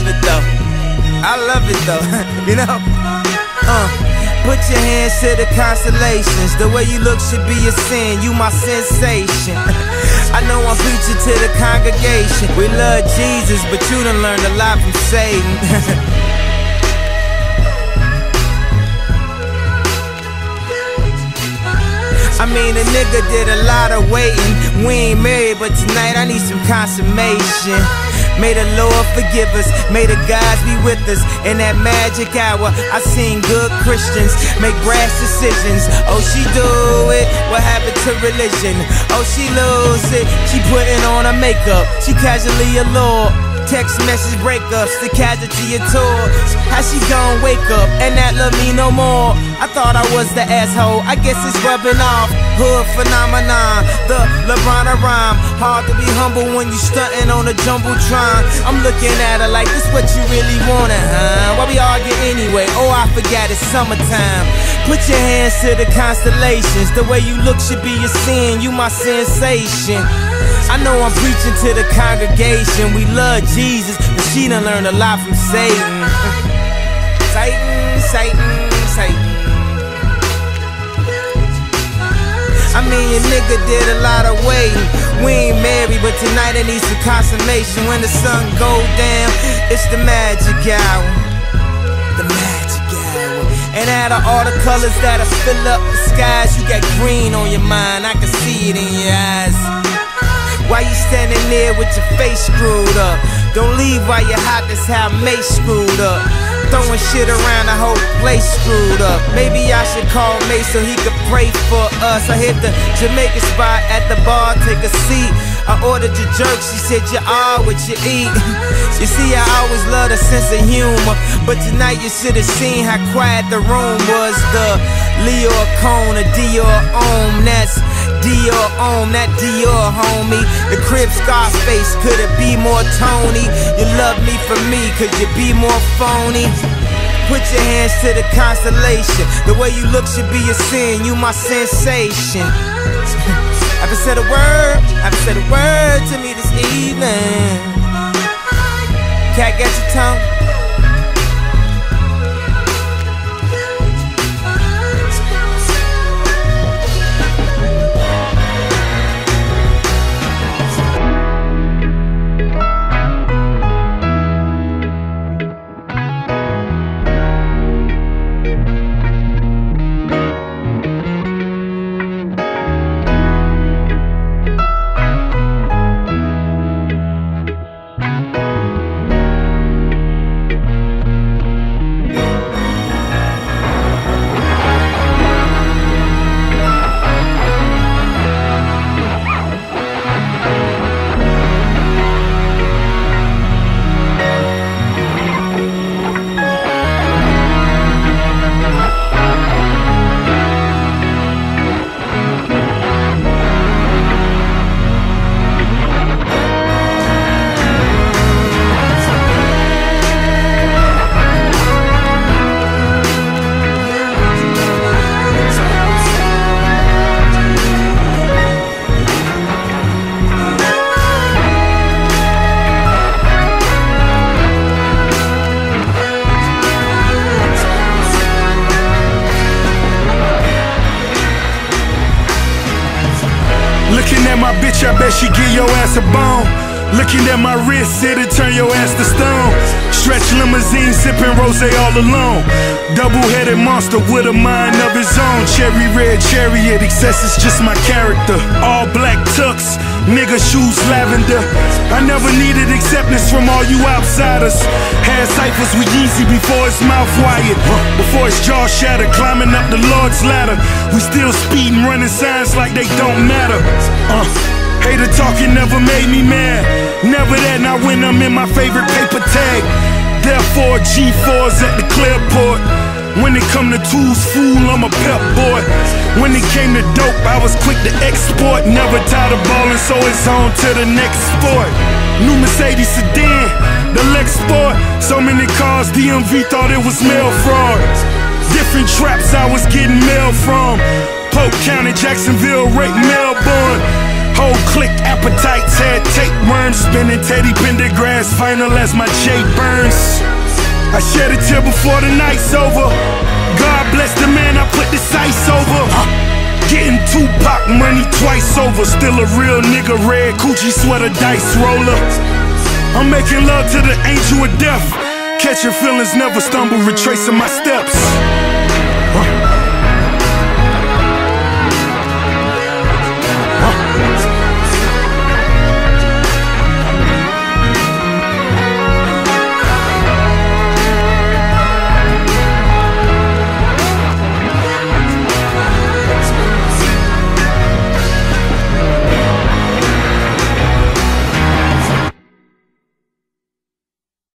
love it though. I love it though. You know? Put your hands to the constellations. The way you look should be a sin. You my sensation. I know I'm preaching to the congregation. We love Jesus, but you done learned a lot from Satan. I mean, a nigga did a lot of waiting. We ain't married, but tonight I need some consummation. May the Lord forgive us, may the gods be with us. In that magic hour, I seen good Christians make brash decisions. Oh, she do it, what happened to religion? Oh, she lose it, she putting on her makeup. She casually allured. Text message breakups, the casualty of tours. How she gon' wake up and not love me no more? I thought I was the asshole, I guess it's rubbing off. Hood phenomenon, the LeBron of rhyme. Hard to be humble when you stuntin' on a jumbotron. I'm looking at her like, this what you really wanted, huh? Why we argue anyway? Oh, I forgot it's summertime. Put your hands to the constellations. The way you look should be a sin, you my sensation. I know I'm preaching to the congregation. We love Jesus, but she done learned a lot from Satan. Satan, Satan, Satan. I mean, your nigga did a lot of waiting. We ain't married, but tonight it needs some consummation. When the sun go down, it's the magic hour. The magic hour. And out of all the colors that'll fill up the skies, you got green on your mind, I can see it in your eyes. Why you standing there with your face screwed up? Don't leave while you're hot, that's how Mace screwed up. Throwing shit around, the whole place screwed up. Maybe I should call Mace so he could pray for us. I hit the Jamaican spot at the bar, take a seat. I ordered your jerk, she said you are what you eat. You see, I always love a sense of humor, but tonight you should have seen how quiet the room was. The Leo Cone, a Dior Ohm, that's Dior Ohm, that Dior homie. The Crib Scarface, could it be more Tony? You love me for me, could you be more phony? Put your hands to the constellation. The way you look should be a sin, you my sensation. Haven't said a word, haven't said a word to me this evening. Cat, get your tongue. Looking at my bitch, I bet she give your ass a bone. Looking at my wrist, it'll turn your ass to stone. Stretch limousine, sipping rosé all alone. Double-headed monster with a mind of his own. Cherry red chariot, excess is just my character. All black tux, nigga shoes lavender. I never needed acceptance from all you outsiders. Had ciphers with Yeezy before his mouth wired. Before his jaw shattered, climbing up the Lord's ladder. We still speeding, running signs like they don't matter. Hater talking never made me mad. Never that, not when I'm in my favorite paper tag. Therefore, G4's at the Clearport. When it come to tools, fool, I'm a pep boy. When it came to dope, I was quick to export. Never tired of ballin', so it's on to the next sport. New Mercedes sedan, the Lex Sport. So many cars, DMV thought it was mail fraud. Different traps I was getting mail from. Polk County, Jacksonville, Rake, Melbourne. Whole click appetites had tapeworms, spinning Teddy Pendergrass final as my Jay Burns. I shed a tear before the night's over. God bless the man I put the sights over. Getting Tupac money twice over. Still a real nigga, red Gucci sweater dice roller. I'm making love to the angel of death. Catching feelings, never stumble, retracing my steps.